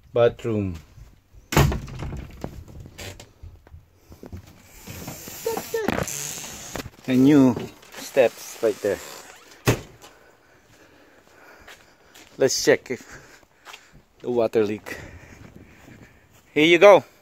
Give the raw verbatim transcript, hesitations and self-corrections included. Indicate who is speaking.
Speaker 1: bathroom. A new steps right there. Let's check if the water leak. Here you go.